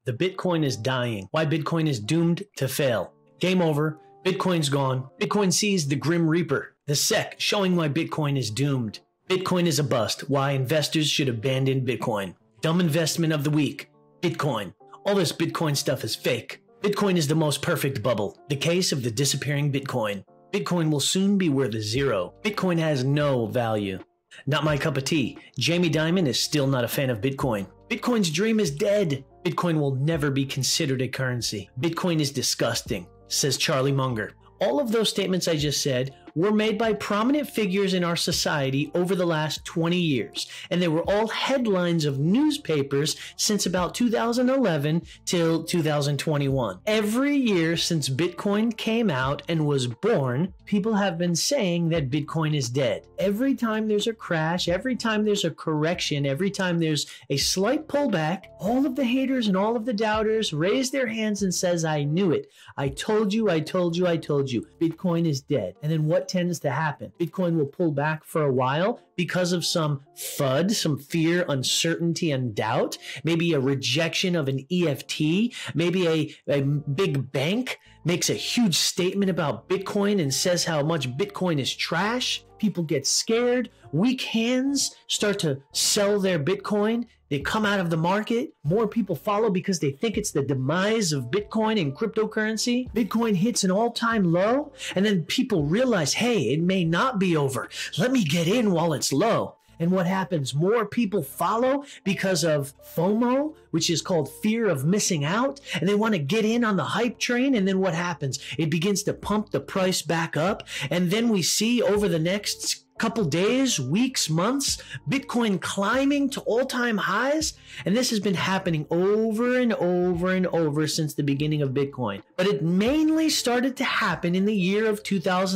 The Bitcoin is dying. Why Bitcoin is doomed to fail. Game over. Bitcoin's gone. Bitcoin sees the Grim Reaper. The SEC showing why Bitcoin is doomed. Bitcoin is a bust. Why investors should abandon Bitcoin. Dumb investment of the week. Bitcoin. All this Bitcoin stuff is fake. Bitcoin is the most perfect bubble. The case of the disappearing Bitcoin. Bitcoin will soon be worth zero. Bitcoin has no value. Not my cup of tea. Jamie Dimon is still not a fan of Bitcoin. Bitcoin's dream is dead. Bitcoin will never be considered a currency. Bitcoin is disgusting, says Charlie Munger. All of those statements I just said were made by prominent figures in our society over the last 20 years, and they were all headlines of newspapers since about 2011 till 2021. Every year since Bitcoin came out and was born, people have been saying that Bitcoin is dead. Every time there's a crash, every time there's a correction, every time there's a slight pullback, all of the haters and all of the doubters raise their hands and says, I knew it. I told you, I told you, I told you. Bitcoin is dead. And then what tends to happen? Bitcoin will pull back for a while because of some FUD, some fear, uncertainty, and doubt. Maybe a rejection of an EFT. Maybe a big bank makes a huge statement about Bitcoin and says how much Bitcoin is trash. People get scared. Weak hands start to sell their Bitcoin. They come out of the market. More people follow because they think it's the demise of Bitcoin and cryptocurrency. Bitcoin hits an all-time low, and then people realize, hey, it may not be over. Let me get in while it's low. And what happens? More people follow because of FOMO, which is called fear of missing out, and they want to get in on the hype train. And then what happens? It begins to pump the price back up. And then we see over the next couple days, weeks, months, Bitcoin climbing to all-time highs. And this has been happening over and over and over since the beginning of Bitcoin. But it mainly started to happen in the year of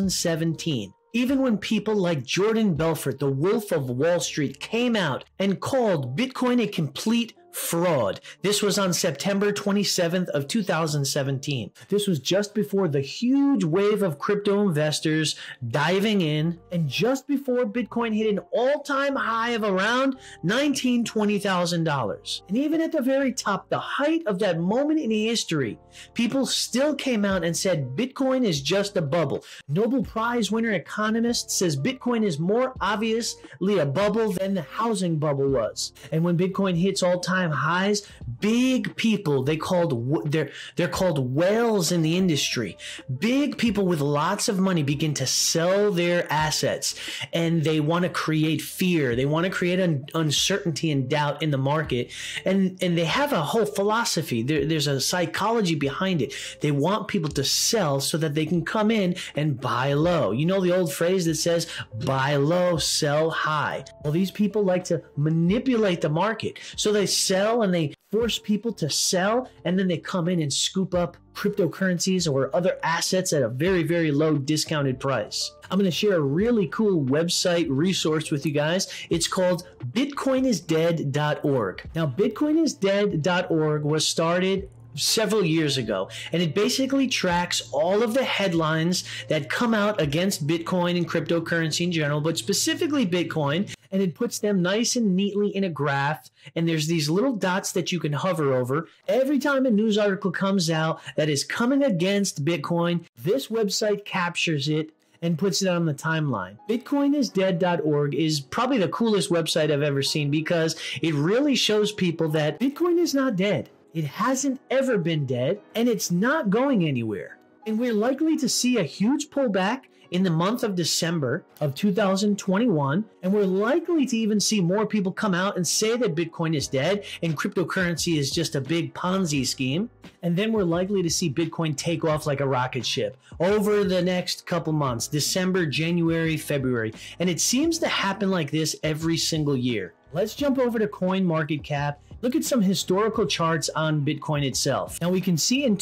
2017. Even when people like Jordan Belfort, the Wolf of Wall Street, came out and called Bitcoin a complete fraud. This was on September 27th of 2017. This was just before the huge wave of crypto investors diving in, and just before Bitcoin hit an all-time high of around $19,000, $20,000. And even at the very top, the height of that moment in history, people still came out and said Bitcoin is just a bubble. Nobel Prize winner economist says Bitcoin is more obviously a bubble than the housing bubble was. And when Bitcoin hits all-time highs, big people, they're called whales in the industry. Big people with lots of money begin to sell their assets, and they want to create fear. They want to create uncertainty and doubt in the market, and they have a whole philosophy. There's a psychology behind it. They want people to sell so that they can come in and buy low. You know the old phrase that says buy low, sell high. Well, these people like to manipulate the market, so they sell and they force people to sell, and then they come in and scoop up cryptocurrencies or other assets at a very, very low discounted price. I'm going to share a really cool website resource with you guys. It's called bitcoinisdead.org. Now, bitcoinisdead.org was started several years ago, and it basically tracks all of the headlines that come out against Bitcoin and cryptocurrency in general, but specifically Bitcoin, and it puts them nice and neatly in a graph, and there's these little dots that you can hover over. Every time a news article comes out that is coming against Bitcoin, this website captures it and puts it on the timeline. Bitcoinisdead.org is probably the coolest website I've ever seen because it really shows people that Bitcoin is not dead. It hasn't ever been dead, and it's not going anywhere. And we're likely to see a huge pullback in the month of December of 2021, and we're likely to even see more people come out and say that Bitcoin is dead and cryptocurrency is just a big Ponzi scheme. And then we're likely to see Bitcoin take off like a rocket ship over the next couple months, December, January, February. And it seems to happen like this every single year. Let's jump over to CoinMarketCap. Look at some historical charts on Bitcoin itself. Now we can see in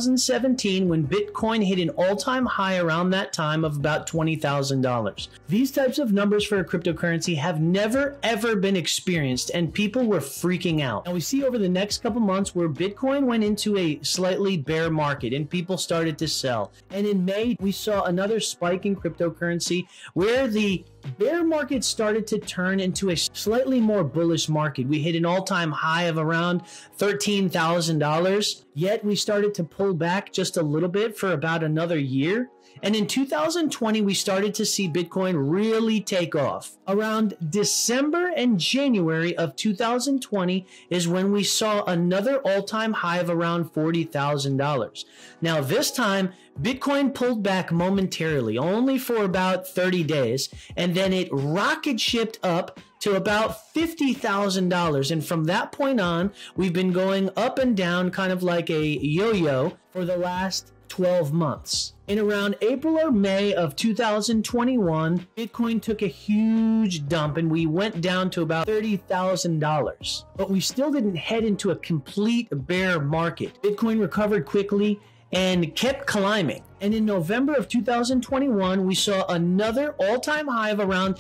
2017 when Bitcoin hit an all-time high around that time of about $20,000. These types of numbers for a cryptocurrency have never ever been experienced, and people were freaking out. Now we see over the next couple months where Bitcoin went into a slightly bear market and people started to sell. And in May we saw another spike in cryptocurrency where the bear market started to turn into a slightly more bullish market. We hit an all-time high of around $13,000, yet we started to pull back just a little bit for about another year. And in 2020, we started to see Bitcoin really take off. Around December and January of 2020 is when we saw another all-time high of around $40,000. Now, this time, Bitcoin pulled back momentarily, only for about 30 days, and then it rocket shipped up to about $50,000. And from that point on, we've been going up and down kind of like a yo-yo for the last 12 months. In around April or May of 2021, Bitcoin took a huge dump and we went down to about $30,000. But we still didn't head into a complete bear market. Bitcoin recovered quickly and kept climbing. And in November of 2021, we saw another all-time high of around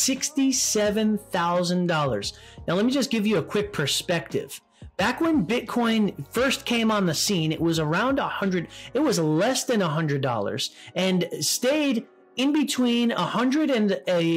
$67,000. Now, let me just give you a quick perspective. Back when Bitcoin first came on the scene, it was around it was less than $100 and stayed in between $100 and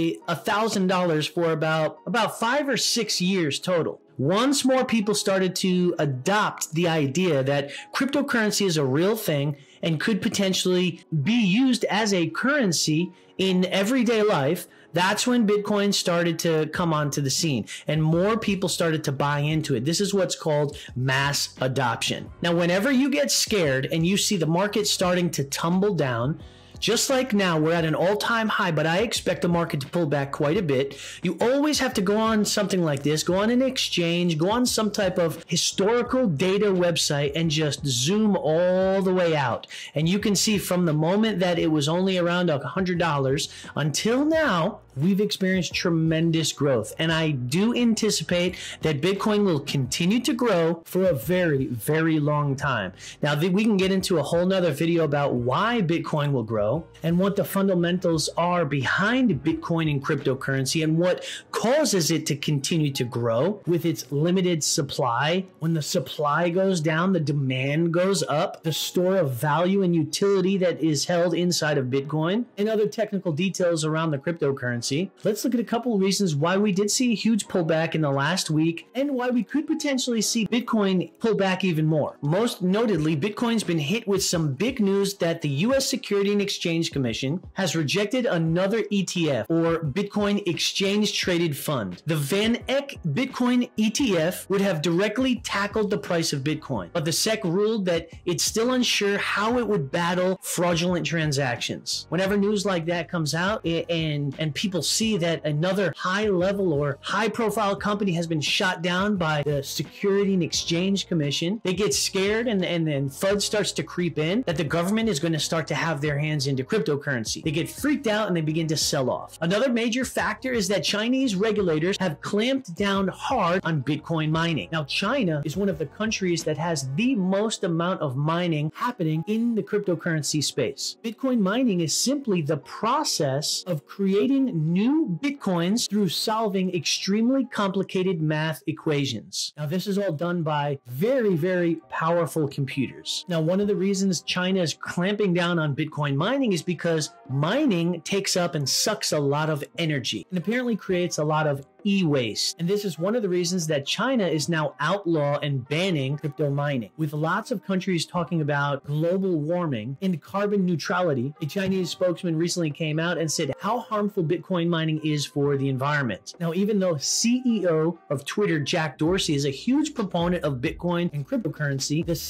$1,000 for about 5 or 6 years total. Once more people started to adopt the idea that cryptocurrency is a real thing and could potentially be used as a currency in everyday life, that's when Bitcoin started to come onto the scene and more people started to buy into it. This is what's called mass adoption. Now, whenever you get scared and you see the market starting to tumble down, just like now, we're at an all-time high, but I expect the market to pull back quite a bit. You always have to go on something like this, go on an exchange, go on some type of historical data website and just zoom all the way out. And you can see from the moment that it was only around $100 until now, we've experienced tremendous growth. And I do anticipate that Bitcoin will continue to grow for a very, very long time. Now, we can get into a whole nother video about why Bitcoin will grow and what the fundamentals are behind Bitcoin and cryptocurrency and what causes it to continue to grow with its limited supply. When the supply goes down, the demand goes up, the store of value and utility that is held inside of Bitcoin, and other technical details around the cryptocurrency. Let's look at a couple of reasons why we did see a huge pullback in the last week and why we could potentially see Bitcoin pull back even more. Most notably, Bitcoin's been hit with some big news that the U.S. Securities and Exchange Commission has rejected another ETF, or Bitcoin Exchange Traded Fund. The Van Eck Bitcoin ETF would have directly tackled the price of Bitcoin, but the SEC ruled that it's still unsure how it would battle fraudulent transactions. Whenever news like that comes out and people see that another high level or high profile company has been shot down by the Securities and Exchange Commission, they get scared and then FUD starts to creep in that the government is going to start to have their hands into cryptocurrency. They get freaked out and they begin to sell off. Another major factor is that Chinese regulators have clamped down hard on Bitcoin mining. Now, China is one of the countries that has the most amount of mining happening in the cryptocurrency space. Bitcoin mining is simply the process of creating new Bitcoins through solving extremely complicated math equations. Now, this is all done by very, very powerful computers. Now, one of the reasons China is clamping down on Bitcoin mining is because mining takes up and sucks a lot of energy and apparently creates a lot of e-waste. And this is one of the reasons that China is now outlaw and banning crypto mining. With lots of countries talking about global warming and carbon neutrality, a Chinese spokesman recently came out and said how harmful Bitcoin mining is for the environment. Now, even though CEO of Twitter, Jack Dorsey, is a huge proponent of Bitcoin and cryptocurrency, the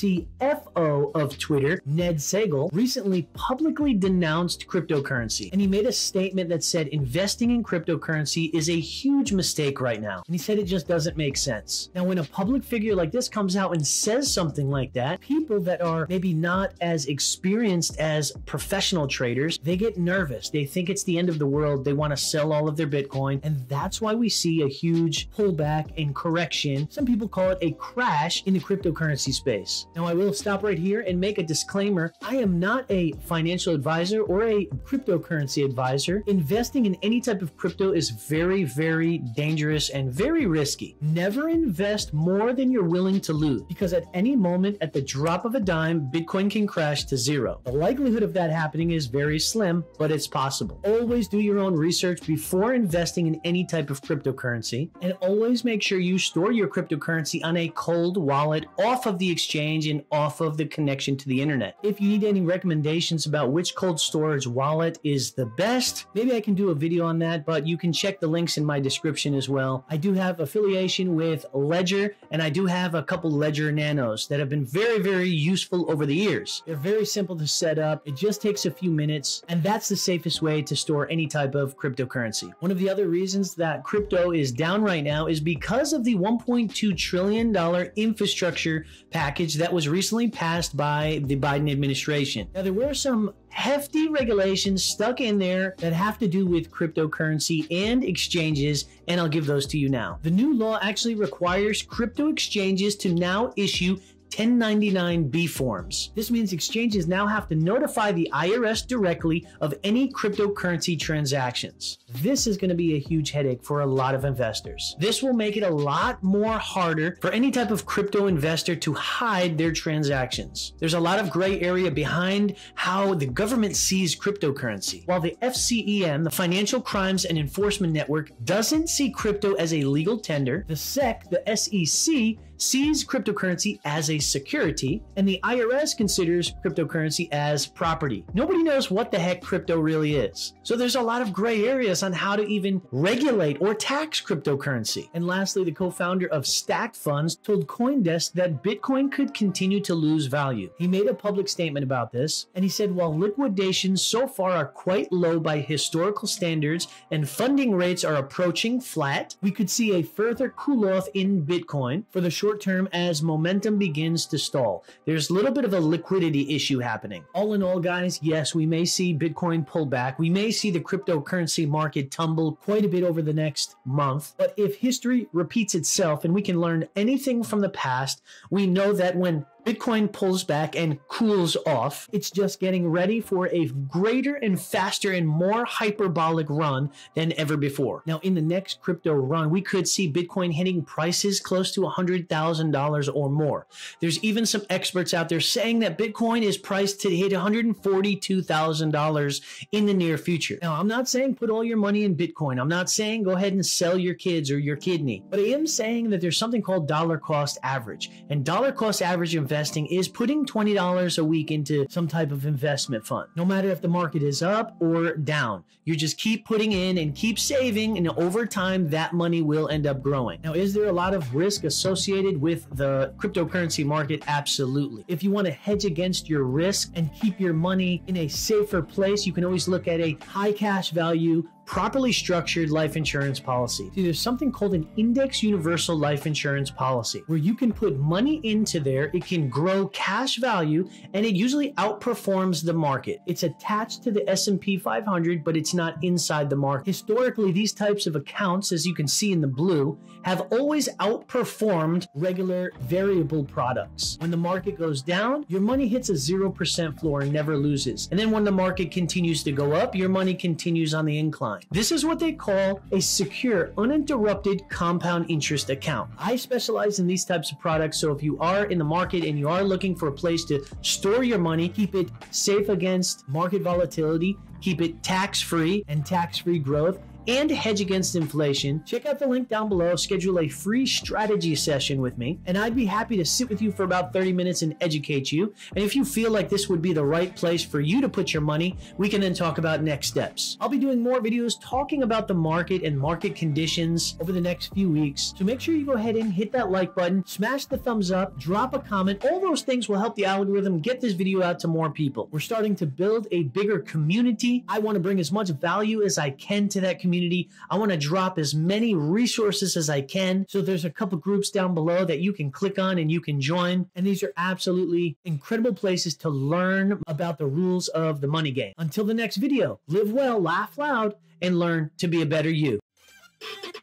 CFO of Twitter, Ned Segal, recently publicly denounced cryptocurrency. And he made a statement that said investing in cryptocurrency is a huge mistake right now. And he said it just doesn't make sense. Now, when a public figure like this comes out and says something like that, people that are maybe not as experienced as professional traders, they get nervous. They think it's the end of the world. They want to sell all of their Bitcoin. And that's why we see a huge pullback and correction. Some people call it a crash in the cryptocurrency space. Now, I will stop right here and make a disclaimer. I am not a financial advisor or a cryptocurrency advisor. Investing in any type of crypto is very, very dangerous, and very risky. Never invest more than you're willing to lose, because at any moment, at the drop of a dime, Bitcoin can crash to zero. The likelihood of that happening is very slim, but it's possible. Always do your own research before investing in any type of cryptocurrency, and always make sure you store your cryptocurrency on a cold wallet off of the exchange and off of the connection to the internet. If you need any recommendations about which cold storage wallet is the best, maybe I can do a video on that, but you can check the links in my description as well. I do have affiliation with Ledger, and I do have a couple Ledger Nanos that have been very, very useful over the years. They're very simple to set up. It just takes a few minutes, and that's the safest way to store any type of cryptocurrency. One of the other reasons that crypto is down right now is because of the $1.2 trillion infrastructure package that was recently passed by the Biden administration. Now, there were some hefty regulations stuck in there that have to do with cryptocurrency and exchanges, and I'll give those to you now. The new law actually requires crypto exchanges to now issue 1099-B forms. This means exchanges now have to notify the IRS directly of any cryptocurrency transactions. This is going to be a huge headache for a lot of investors. This will make it a lot more harder for any type of crypto investor to hide their transactions. There's a lot of gray area behind how the government sees cryptocurrency. While the FCEN, the Financial Crimes and Enforcement Network, doesn't see crypto as a legal tender, the SEC, the SEC, sees cryptocurrency as a security, and the IRS considers cryptocurrency as property. Nobody knows what the heck crypto really is. So there's a lot of gray areas on how to even regulate or tax cryptocurrency. And lastly, the co-founder of Stacked Funds told CoinDesk that Bitcoin could continue to lose value. He made a public statement about this, and he said while liquidations so far are quite low by historical standards and funding rates are approaching flat, we could see a further cool-off in Bitcoin for the short term as momentum begins to stall. There's a little bit of a liquidity issue happening. All in all, guys, yes, we may see Bitcoin pull back. We may see the cryptocurrency market tumble quite a bit over the next month. But if history repeats itself and we can learn anything from the past, we know that when Bitcoin pulls back and cools off, it's just getting ready for a greater and faster and more hyperbolic run than ever before. Now, in the next crypto run, we could see Bitcoin hitting prices close to $100,000 or more. There's even some experts out there saying that Bitcoin is priced to hit $142,000 in the near future. Now, I'm not saying put all your money in Bitcoin. I'm not saying go ahead and sell your kids or your kidney, but I am saying that there's something called dollar cost average, and dollar cost average investing is putting $20 a week into some type of investment fund. No matter if the market is up or down, you just keep putting in and keep saving, and over time that money will end up growing. Now, is there a lot of risk associated with the cryptocurrency market? Absolutely. If you want to hedge against your risk and keep your money in a safer place, you can always look at a high cash value, properly structured life insurance policy. See, there's something called an index universal life insurance policy where you can put money into there, it can grow cash value, and it usually outperforms the market. It's attached to the S&P 500, but it's not inside the market. Historically, these types of accounts, as you can see in the blue, have always outperformed regular variable products. When the market goes down, your money hits a 0% floor and never loses. And then when the market continues to go up, your money continues on the incline. This is what they call a secure, uninterrupted compound interest account. I specialize in these types of products, so if you are in the market and you are looking for a place to store your money, keep it safe against market volatility, keep it tax-free and tax-free growth, and hedge against inflation, check out the link down below, schedule a free strategy session with me, and I'd be happy to sit with you for about 30 minutes and educate you. And if you feel like this would be the right place for you to put your money, we can then talk about next steps. I'll be doing more videos talking about the market and market conditions over the next few weeks. So make sure you go ahead and hit that like button, smash the thumbs up, drop a comment. All those things will help the algorithm get this video out to more people. We're starting to build a bigger community. I want to bring as much value as I can to that community. I want to drop as many resources as I can. So there's a couple groups down below that you can click on and you can join. And these are absolutely incredible places to learn about the rules of the money game. Until the next video, live well, laugh loud, and learn to be a better you.